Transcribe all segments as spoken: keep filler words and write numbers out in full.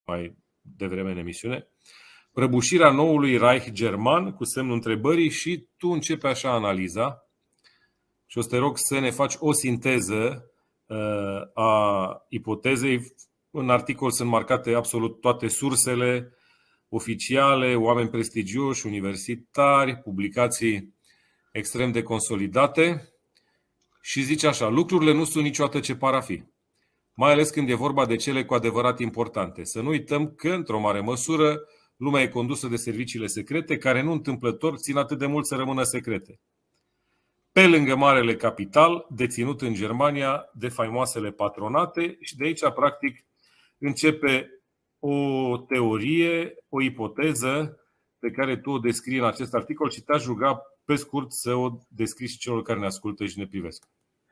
mai devreme în emisiune. Prăbușirea noului Reich german, cu semnul întrebării, și tu începi așa analiza. Și o să te rog să ne faci o sinteză a ipotezei. În articol sunt marcate absolut toate sursele oficiale, oameni prestigioși, universitari, publicații extrem de consolidate. Și zice așa: lucrurile nu sunt niciodată ce par a fi, mai ales când e vorba de cele cu adevărat importante. Să nu uităm că, într-o mare măsură, lumea e condusă de serviciile secrete, care nu întâmplător țin atât de mult să rămână secrete. Pe lângă marele capital, deținut în Germania de faimoasele patronate, și de aici, practic, începe o teorie, o ipoteză pe care tu o descrii în acest articol și te-aș ruga, pe scurt, să o descrii și celor care ne ascultă și ne privesc.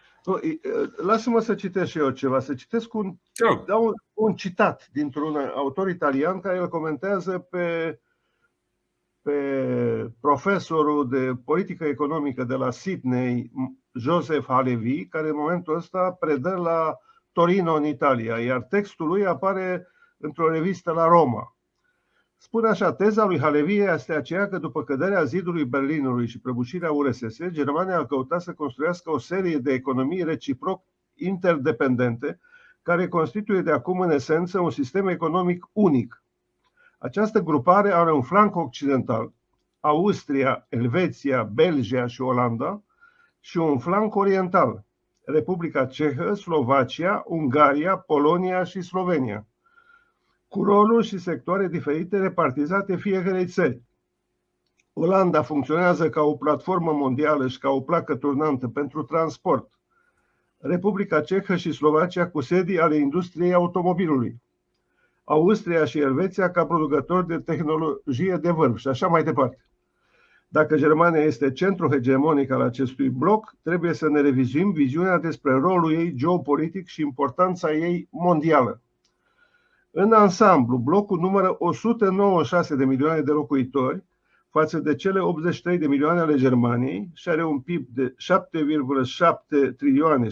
Lasă-mă să citesc și eu ceva. Să citesc un, dau un, un citat dintr-un autor italian care îl comentează pe, pe profesorul de politică economică de la Sydney, Joseph Halevi, care în momentul ăsta predă la Torino, în Italia, iar textul lui apare într-o revistă la Roma. Spune așa: teza lui Halevi este aceea că după căderea zidului Berlinului și prăbușirea U R S S, Germania a căutat să construiască o serie de economii reciproc interdependente, care constituie de acum în esență un sistem economic unic. Această grupare are un flanc occidental, Austria, Elveția, Belgia și Olanda, și un flanc oriental, Republica Cehă, Slovacia, Ungaria, Polonia și Slovenia, cu roluri și sectoare diferite repartizate fiecarei țări. Olanda funcționează ca o platformă mondială și ca o placă turnantă pentru transport. Republica Cehă și Slovacia cu sedii ale industriei automobilului. Austria și Elveția ca producători de tehnologie de vârf și așa mai departe. Dacă Germania este centru hegemonic al acestui bloc, trebuie să ne revizuim viziunea despre rolul ei geopolitic și importanța ei mondială. În ansamblu, blocul numără o sută nouăzeci și șase de milioane de locuitori față de cele optzeci și trei de milioane ale Germaniei și are un P I B de șapte virgulă șapte trilioane,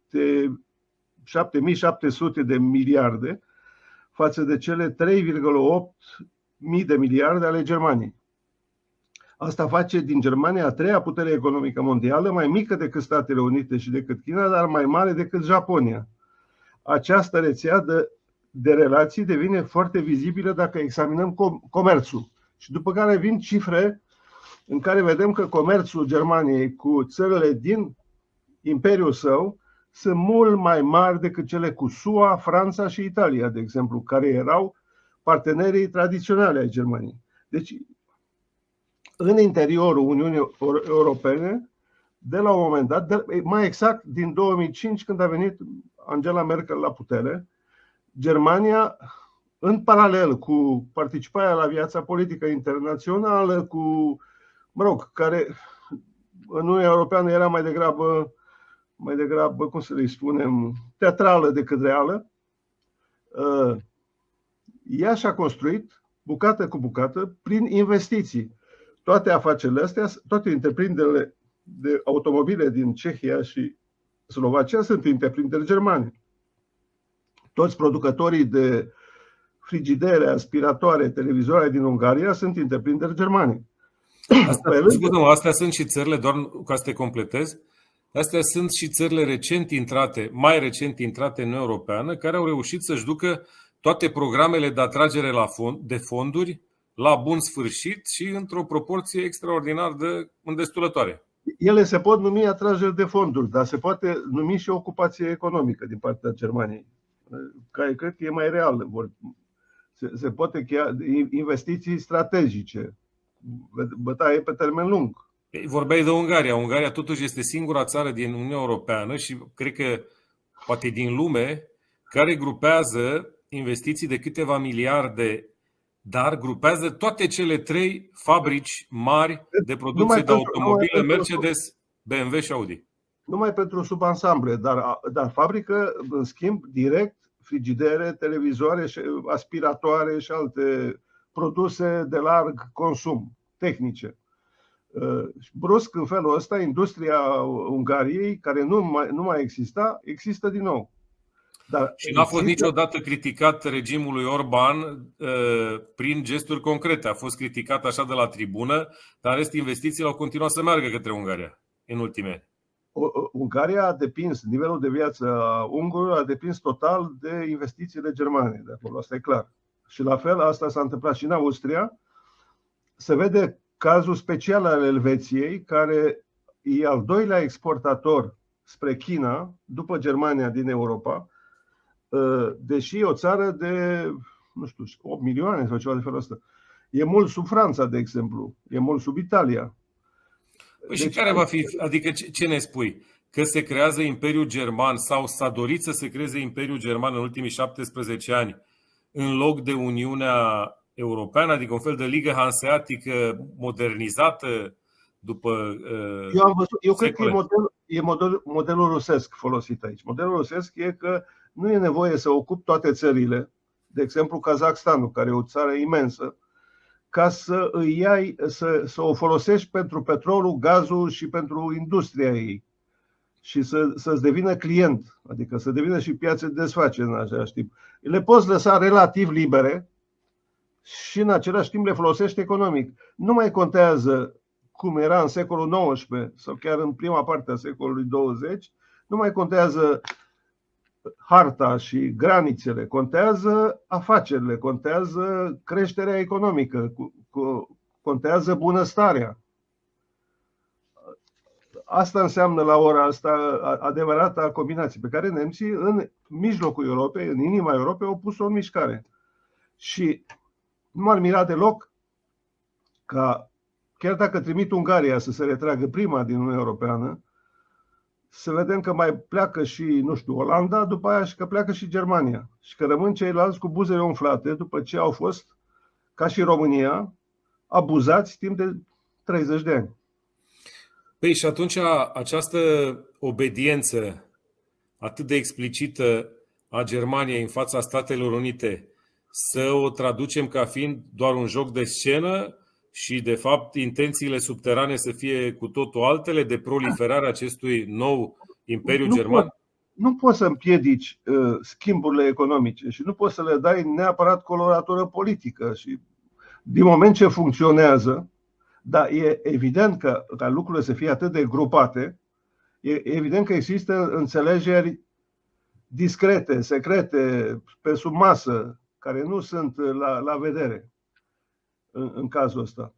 șapte mii șapte sute de miliarde față de cele trei virgulă opt mii de miliarde ale Germaniei. Asta face din Germania a treia putere economică mondială, mai mică decât Statele Unite și decât China, dar mai mare decât Japonia. Această rețea de, de relații devine foarte vizibilă dacă examinăm com- comerțul. Și după care vin cifre în care vedem că comerțul Germaniei cu țările din imperiul său sunt mult mai mari decât cele cu S U A, Franța și Italia, de exemplu, care erau partenerii tradiționale ai Germaniei. Deci, în interiorul Uniunii Europene, de la un moment dat, de, mai exact din două mii cinci, când a venit Angela Merkel la putere, Germania, în paralel cu participarea la viața politică internațională, cu, mă rog, care în Uniunea Europeană era mai degrabă, mai degrabă, cum să le spunem, teatrală decât reală, ea și-a construit, bucată cu bucată, prin investiții. Toate afacerile astea, toate întreprinderile de automobile din Cehia și Slovacia sunt întreprinderi germane. Toți producătorii de frigidere, aspiratoare, televizoare din Ungaria sunt întreprinderi germane. Astea, scuze-mă, astea sunt și țările, doar ca să te completez, astea sunt și țările recent intrate, mai recent intrate în Uniunea Europeană, care au reușit să-și ducă toate programele de atragere la fond, de fonduri la bun sfârșit și într-o proporție extraordinar de îndestulătoare. Ele se pot numi atrageri de fonduri, dar se poate numi și ocupație economică din partea Germaniei, care cred că e mai real. Se, se poate cheia investiții strategice, bătaie pe termen lung. Vorbeai de Ungaria. Ungaria totuși este singura țară din Uniunea Europeană și cred că poate din lume care grupează investiții de câteva miliarde, dar grupează toate cele trei fabrici mari de producție numai de automobile, Mercedes, B M W și Audi. Numai pentru subansamble, dar, dar fabrică, în schimb, direct frigidere, televizoare, aspiratoare și alte produse de larg consum, tehnice. Brusc, în felul ăsta, industria Ungariei, care nu mai, nu mai exista, există din nou. Dar și n-a fost niciodată criticat regimul lui Orban uh, prin gesturi concrete. A fost criticat așa de la tribună, dar în rest investițiile au continuat să meargă către Ungaria în ultimii ani. Ungaria a depins, nivelul de viață a ungurilor a depins total de investițiile germane de acolo, asta e clar. Și la fel, asta s-a întâmplat și în Austria. Se vede cazul special al Elveției, care e al doilea exportator spre China, după Germania din Europa, deși e o țară de, nu știu, opt milioane sau ceva de felul ăsta. E mult sub Franța, de exemplu, e mult sub Italia. Păi deci, și care va fi, adică ce ne spui? Că se creează Imperiul German sau s-a dorit să se creeze Imperiul German în ultimii șaptesprezece ani în loc de Uniunea Europeană, adică un fel de ligă hanseatică modernizată după uh, Eu, am văzut, eu cred că e, model, e model, modelul rusesc folosit aici. Modelul rusesc e că nu e nevoie să ocupi toate țările, de exemplu Kazakhstanul, care e o țară imensă, ca să îi iai, să, să o folosești pentru petrolul, gazul și pentru industria ei și să, să-ți devină client, adică să devină și piață de desfacere în același timp. Le poți lăsa relativ libere și în același timp le folosești economic. Nu mai contează cum era în secolul nouăsprezece sau chiar în prima parte a secolului douăzeci, nu mai contează harta și granițele, contează afacerile, contează creșterea economică, contează bunăstarea. Asta înseamnă la ora asta adevărata combinație pe care nemții în mijlocul Europei, în inima Europei, au pus-o în mișcare. Și nu m-ar mira deloc ca, chiar dacă trimit Ungaria să se retragă prima din Uniunea Europeană, să vedem că mai pleacă și, nu știu, Olanda, după aia și că pleacă și Germania. Și că rămân ceilalți cu buzele umflate după ce au fost, ca și România, abuzați timp de treizeci de ani. Păi și atunci această obediență atât de explicită a Germaniei în fața Statelor Unite, să o traducem ca fiind doar un joc de scenă și, de fapt, intențiile subterane să fie cu totul altele de proliferarea acestui nou imperiu nu german? Pot, nu poți să împiedici uh, schimburile economice și nu poți să le dai neapărat coloratură politică. Și din moment ce funcționează, dar e evident că ca lucrurile să fie atât de grupate, e evident că există înțelegeri discrete, secrete, pe sub masă, care nu sunt la, la vedere în, în cazul ăsta.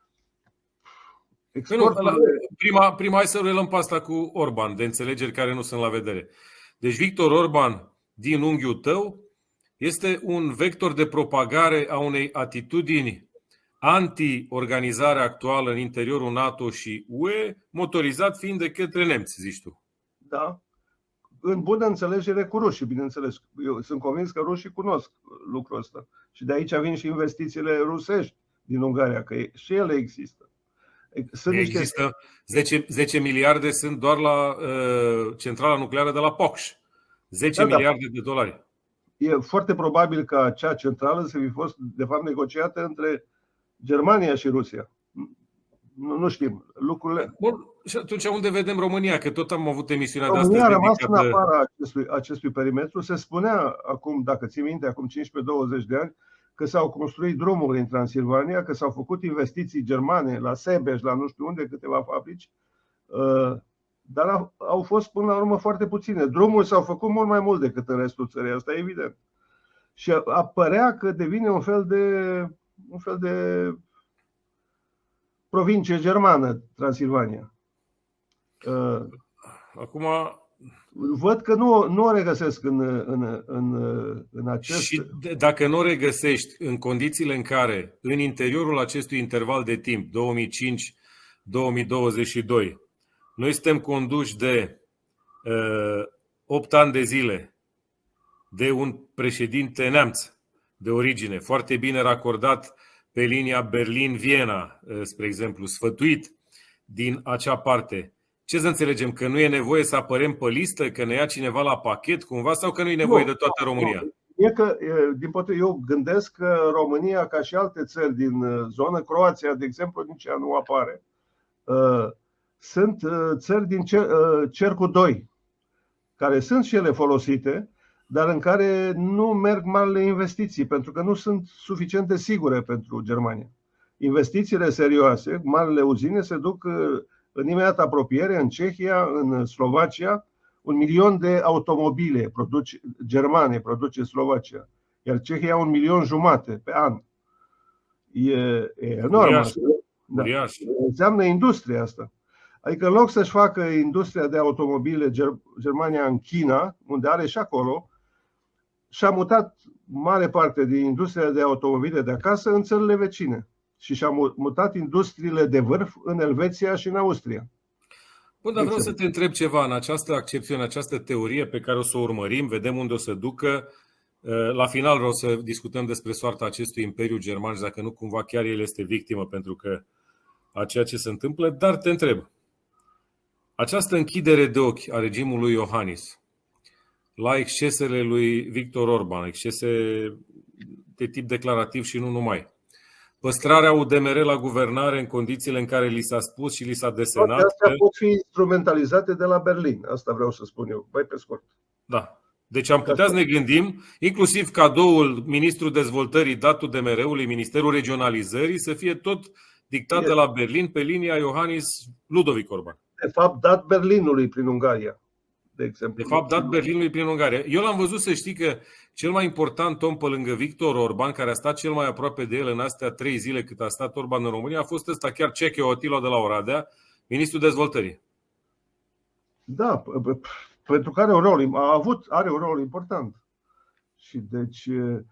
Exportul... Nu, prima, prima, hai să relăm pe asta cu Orban, de înțelegeri care nu sunt la vedere. Deci Victor Orban, din unghiul tău, este un vector de propagare a unei atitudini anti-organizarea actuală în interiorul NATO și U E, motorizat fiind de către nemți, zici tu. Da. În bună înțelegere cu rușii, bineînțeles. Eu sunt convins că rușii cunosc lucrul ăsta. Și de aici vin și investițiile rusești din Ungaria, că și ele există. Sunt există niște... zece, zece miliarde sunt doar la uh, centrala nucleară de la Pocș. zece da, miliarde da. de dolari. E foarte probabil că acea centrală să fi fost, de fapt, negociată între Germania și Rusia. Nu, nu știm. Lucrurile... Bun. Și atunci unde vedem România? Că tot am avut emisiunea România de astăzi. România a rămas dedicată... în afara acestui, acestui perimetru. Se spunea acum, dacă ții minte, acum cincisprezece douăzeci de ani, că s-au construit drumuri în Transilvania, că s-au făcut investiții germane la Sebeș, la nu știu unde, câteva fabrici, dar au fost până la urmă foarte puține. Drumuri s-au făcut mult mai mult decât în restul țării, asta e evident. Și apărea că devine un fel de, un fel de provincie germană, Transilvania. Acum... Văd că nu, nu o regăsesc în, în, în, în acest... Și dacă nu o regăsești în condițiile în care, în interiorul acestui interval de timp, două mii cinci - două mii douăzeci și doi, noi suntem conduși de uh, opt ani de zile de un președinte neamț de origine, foarte bine racordat pe linia Berlin-Viena, uh, spre exemplu, sfătuit din acea parte. Ce să înțelegem? Că nu e nevoie să apărem pe listă? Că ne ia cineva la pachet cumva? Sau că nu e nevoie nu, de toată România? E că, din potrivă, eu gândesc că România, ca și alte țări din zonă, Croația, de exemplu, nici ea nu apare, sunt țări din cercul doi, care sunt și ele folosite, dar în care nu merg marile investiții, pentru că nu sunt suficient de sigure pentru Germania. Investițiile serioase, marile uzine, se duc în imediată apropiere, în Cehia, în Slovacia. Un milion de automobile produce, germane produce Slovacia, iar Cehia un milion jumate pe an. E, e enorm. Da. Înseamnă industria asta. Adică în loc să-și facă industria de automobile Germania în China, unde are și acolo, și-a mutat mare parte din industria de automobile de acasă în țările vecine. Și și-a mutat industriile de vârf în Elveția și în Austria. Bun, dar vreau să te întreb ceva în această accepțiune, în această teorie pe care o să o urmărim, vedem unde o să ducă. La final vreau să discutăm despre soarta acestui imperiu german și dacă nu cumva chiar el este victimă pentru că a ceea ce se întâmplă, dar te întreb. Această închidere de ochi a regimului lui Iohannis la excesele lui Victor Orban, excese de tip declarativ și nu numai, păstrarea U D M R la guvernare în condițiile în care li s-a spus și li s-a desenat. Toate astea pot fi instrumentalizate de la Berlin. Asta vreau să spun eu, mai pe scurt. Da. Deci am putea să ne gândim, inclusiv cadoul Ministrul Dezvoltării dat U D M R-ului, Ministerul Regionalizării, să fie tot dictat de la Berlin pe linia Iohannis-Ludovic Orban. De fapt, dat Berlinului prin Ungaria. De exemplu. De fapt, dat Berlinului prin Ungaria. Eu l-am văzut, să știi, că cel mai important om pe lângă Victor Orban, care a stat cel mai aproape de el în astea trei zile cât a stat Orban în România, a fost ăsta chiar Ceche Otilo de la Oradea, Ministrul Dezvoltării. Da, pentru că are un rol, a avut, are un rol important. Și deci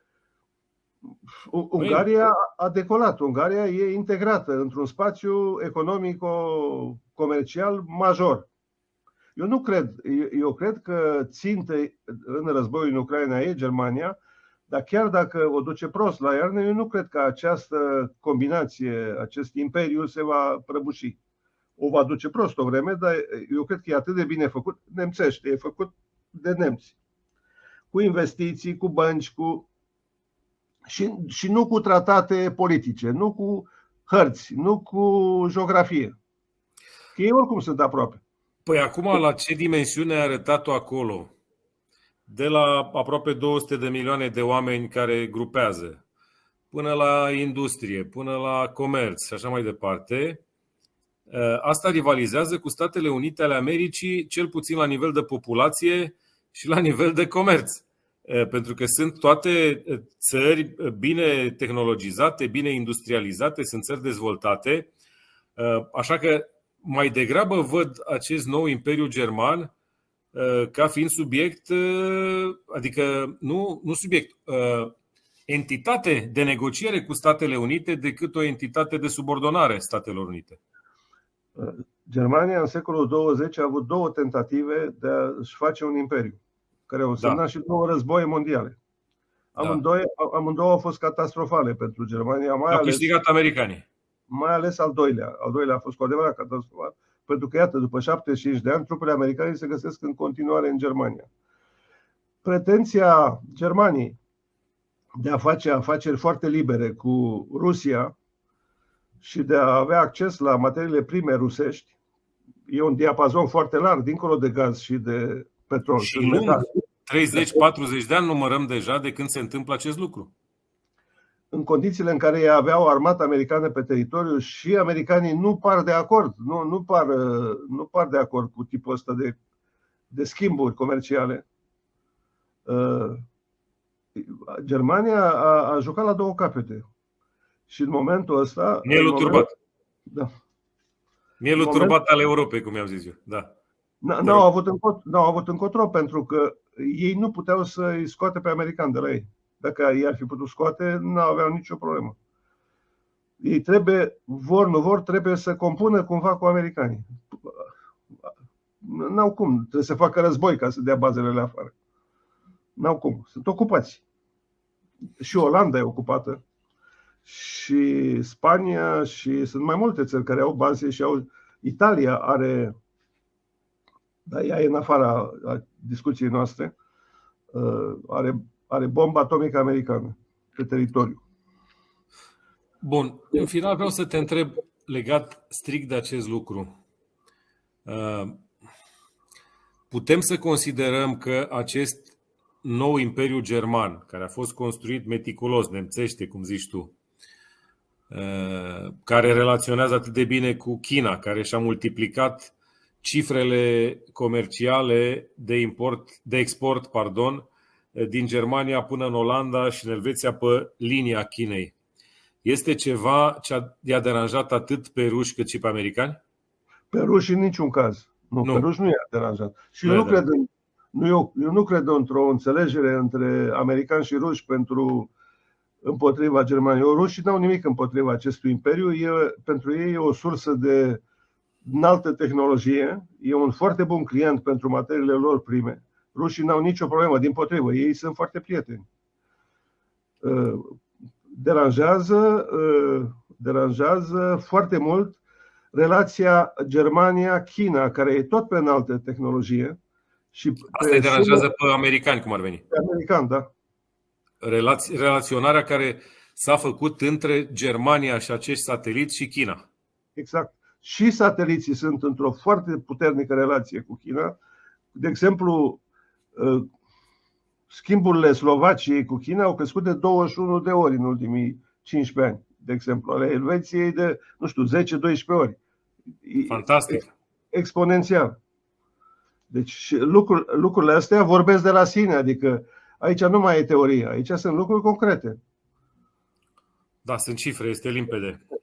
Ungaria a decolat. Ungaria e integrată într-un spațiu economico-comercial major. Eu nu cred, eu cred că țintă în războiul în Ucraina e Germania, dar chiar dacă o duce prost la iarnă, eu nu cred că această combinație, acest imperiu se va prăbuși. O va duce prost o vreme, dar eu cred că e atât de bine făcut, nemțește, e făcut de nemți. Cu investiții, cu bănci, cu... Și, și nu cu tratate politice, nu cu hărți, nu cu geografie. Că ei oricum sunt aproape. Păi acum la ce dimensiune a arătat-o acolo? De la aproape două sute de milioane de oameni care grupează, până la industrie, până la comerț și așa mai departe, asta rivalizează cu Statele Unite ale Americii, cel puțin la nivel de populație și la nivel de comerț. Pentru că sunt toate țări bine tehnologizate, bine industrializate, sunt țări dezvoltate. Așa că mai degrabă văd acest nou imperiu german ca fiind subiect, adică nu, nu subiect, entitate de negociere cu Statele Unite decât o entitate de subordonare Statelor Unite. Germania în secolul douăzeci a avut două tentative de a-și face un imperiu, care au însemnat da. și două războaie mondiale. Amândouă, da. amândouă au fost catastrofale pentru Germania. Mai au ales, câștigat americanii. Mai ales al doilea. Al doilea a fost cu adevărat catastrofal. Pentru că, iată, după șaptezeci și cinci de ani, trupele americane se găsesc în continuare în Germania. Pretenția Germaniei de a face afaceri foarte libere cu Rusia și de a avea acces la materiile prime rusești, e un diapazon foarte larg, dincolo de gaz și de petrol. Și lung, treizeci patruzeci de ani numărăm deja de când se întâmplă acest lucru. În condițiile în care ei aveau o armată americană pe teritoriu și americanii nu par de acord, nu, nu, par, nu par de acord cu tipul ăsta de, de schimburi comerciale. Uh, Germania a, a jucat la două capete. Și în momentul ăsta... Mielul moment, turbat. Da. Mielul moment, turbat al Europei, cum i-am zis eu. Da. N-au avut, n-au avut încotro, pentru că ei nu puteau să-i scoate pe americani de la ei. Dacă i-ar fi putut scoate, nu aveau nicio problemă. Ei trebuie, vor, nu vor, trebuie să compună cumva cu americanii. N-au cum, trebuie să facă război ca să dea bazele afară. N-au cum, sunt ocupați. Și Olanda e ocupată. Și Spania și sunt mai multe țări care au baze și au... Italia are, dar ea e în afara discuției noastre, are, are bomba atomică americană pe teritoriu. Bun, în final vreau să te întreb legat strict de acest lucru. Putem să considerăm că acest nou imperiu german, care a fost construit meticulos, nemțește, cum zici tu, care relaționează atât de bine cu China, care și-a multiplicat cifrele comerciale de import, de export, pardon, din Germania până în Olanda și în Elveția pe linia Chinei. Este ceva ce i-a deranjat atât pe ruși cât și pe americani? Pe ruși în niciun caz. Nu, nu. Pe ruși nu i-a deranjat. Și eu nu, cred în, nu, eu, eu nu cred într-o înțelegere între americani și ruși pentru împotriva Germaniei. Rușii n-au nimic împotriva acestui imperiu. E, pentru ei e o sursă de înaltă tehnologie. E un foarte bun client pentru materiile lor prime. Rușii n-au nicio problemă, dimpotrivă. Ei sunt foarte prieteni. Deranjează, deranjează foarte mult relația Germania-China, care e tot pe înaltă tehnologie. Și asta îi deranjează pe americani, cum ar veni. Pe americani, da. Relați, relaționarea care s-a făcut între Germania și acești sateliți și China. Exact. Și sateliții sunt într-o foarte puternică relație cu China. De exemplu, schimburile Slovaciei cu China au crescut de douăzeci și unu de ori în ultimii cincisprezece ani. De exemplu, ale Elveției de, nu știu, zece doisprezece ori. Fantastic. Exponențial. Deci lucrurile astea vorbesc de la sine, adică aici nu mai e teorie, aici sunt lucruri concrete. Da, sunt cifre, este limpede.